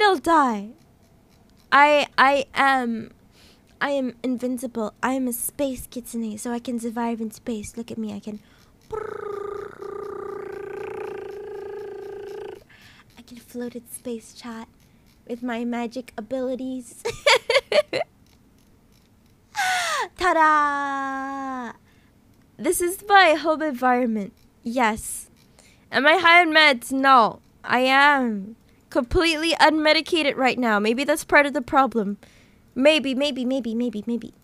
I'll die. I am invincible. I am a space kitsune, so I can survive in space. Look at me, I can float in space, chat, with my magic abilities. Ta-da! This is my home environment. Yes. Am I high on meds? No. I am completely unmedicated right now. Maybe that's part of the problem. Maybe.